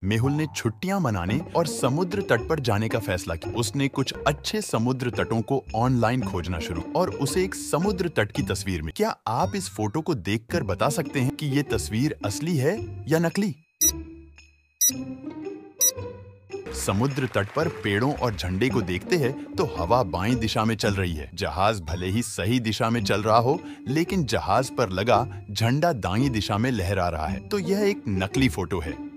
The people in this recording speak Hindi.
मेहुल ने छुट्टियां मनाने और समुद्र तट पर जाने का फैसला किया। उसने कुछ अच्छे समुद्र तटों को ऑनलाइन खोजना शुरू और उसे एक समुद्र तट की तस्वीर में। क्या आप इस फोटो को देखकर बता सकते हैं कि ये तस्वीर असली है या नकली? समुद्र तट पर पेड़ों और झंडे को देखते हैं तो हवा बाईं दिशा में चल रही है। जहाज भले ही सही दिशा में चल रहा हो, लेकिन जहाज पर लगा झंडा दाईं दिशा में लहरा रहा है, तो यह एक नकली फोटो है।